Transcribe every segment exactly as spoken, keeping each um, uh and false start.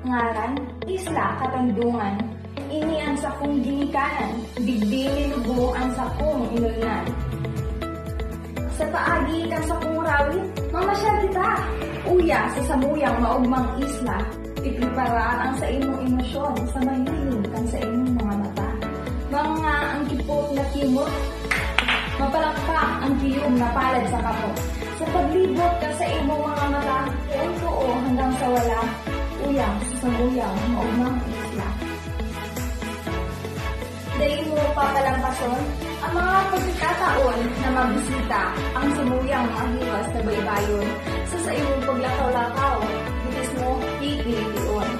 ngaran, isla, katandungan, ini ang sakong ginikanan, digdi nilubo ang sakong inulnan. Sa paagi kang sakong rawit, mamasyal kita, uya sa samuyang maugmang isla, iprepara ang sa imong emosyon sa mahilin kang sa imong mga mata. Mga ang kipot na kimot, mapalakpak ang tiyog na palad sa kapot. Sa paglibot ka sa imong mga mata, kung tuo hanggang sa wala, uyang sa samuyang maugmang isla. Dahil mo papalampason ang mga pagkakataon na mabisita ang samuyang mahiwas na baybayon sa sa imong paglakaw-lakaw, bitis mo higilition.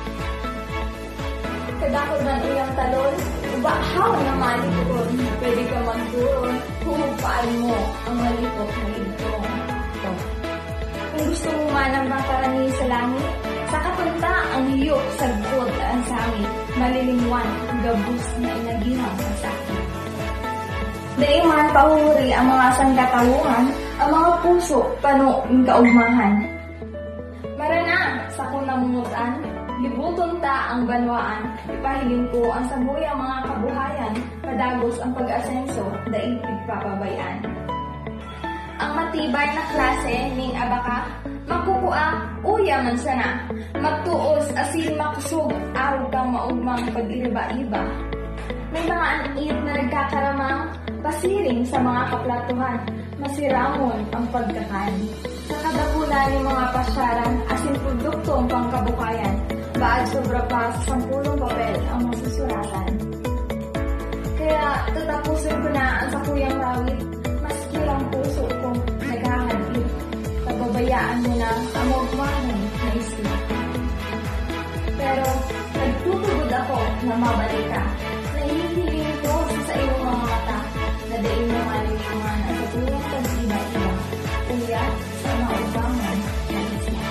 Kadakod ng uyang talon, ubahaw na malipon, pwede ka magturon, humugpaan mo ang malipot na intong. Kung gusto mo man ang makarani sa langit, sa kapunta ang hiyok sa good ang sangit, malilingwan, gabus na inagihang masakit. Dahil man pahuri ang mga sangkatawungan, ang mga puso, pano, ng kaugmahan. Marana, sa kunamungutan, libuton ta ang banwaan, ipahiling ko ang samuyang mga kabuhayan, padagos ang pag-asenso, dahil pagpapabayan. Ang matibay na klase ning abaka, magkukua, uya man sana, magtuos asin makusog, araw kang maugmang pag-iba-iba. May mga anid na nagkakaramang, pasiring sa mga kaplatuhan, masiramon ang pagkakan. Sa kadakulan ng mga pasyaran, asin produkto ang pangkabukayan, baad sobra pa sa sampulong papel ang masusuratan. Kaya tatapusin ko na ang sakuyang rawit, maski ang puso ko naghahadlit. Pababayaan mo na ang magmahon na isla. Pero nagtutugod ako na mabalik ka. Nahihiling ko sa iyong mga mata na dahil mo maliwangan at tutulong pag-iba-iba. Uya sa maubangan na isla.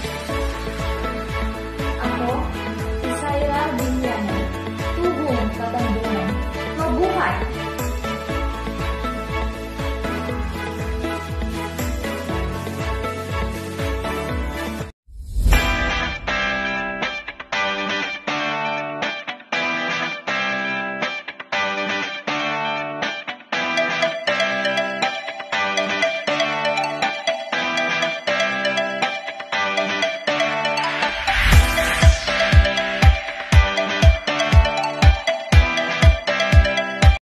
Ako, Isayra Binyana, tubong katandungan, mabuhay